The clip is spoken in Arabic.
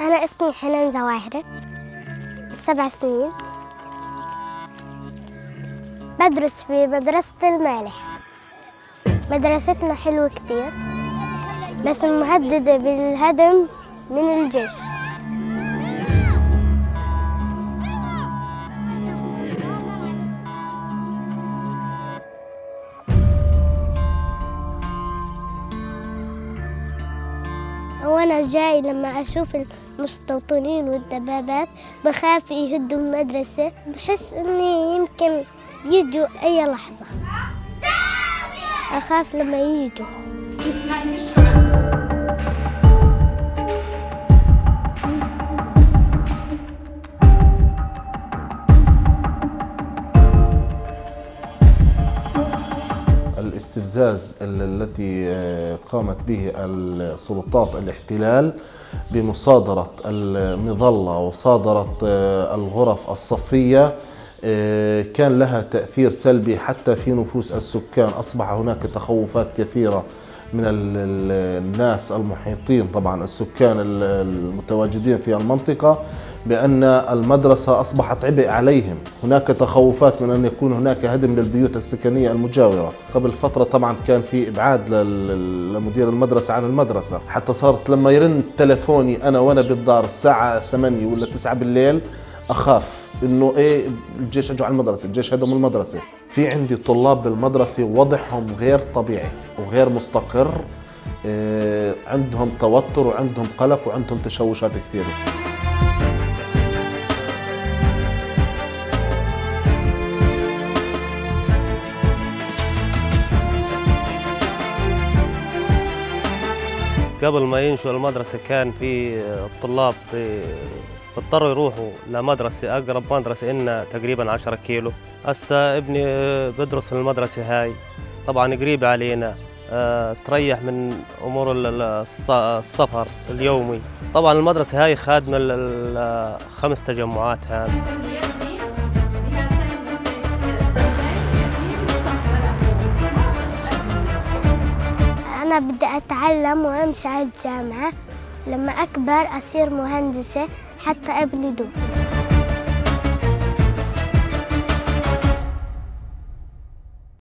أنا اسمي حنان Z 7 سنين، بدرس في مدرسة المالح. مدرستنا حلوة كتير، بس مهددة بالهدم من الجيش. وأنا جاي لما أشوف المستوطنين والدبابات بخاف يهدوا المدرسة، بحس إني يمكن يجوا أي لحظة. أخاف لما يجوا. الاستفزاز التي قامت به السلطات الاحتلال بمصادرة المظلة وصادرة الغرف الصفية كان لها تأثير سلبي حتى في نفوس السكان. أصبح هناك تخوفات كثيرة من الناس المحيطين، طبعا السكان المتواجدين في المنطقة، بأن المدرسة أصبحت عبء عليهم. هناك تخوفات من أن يكون هناك هدم للبيوت السكنية المجاورة. قبل فترة طبعا كان في إبعاد لمدير المدرسة عن المدرسة، حتى صارت لما يرن تلفوني أنا وأنا بالدار الساعة 8 ولا 9 بالليل أخاف إنه إيه الجيش أجوا على المدرسة، الجيش هدموا المدرسة. في عندي طلاب بالمدرسة وضعهم غير طبيعي وغير مستقر، عندهم توتر وعندهم قلق وعندهم تشوشات كثيرة. قبل ما ينشئوا المدرسة كان في الطلاب اضطروا يروحوا لمدرسة، أقرب مدرسة إنها تقريباً 10 كيلو. هسا ابني بدرس في المدرسة هاي، طبعاً قريبة علينا، تريح من أمور السفر اليومي. طبعاً المدرسة هاي خادمة ال5 تجمعات هذه. أنا بدي أتعلم وأمشي على الجامعة، لما أكبر أصير مهندسة حتى ابني دوب.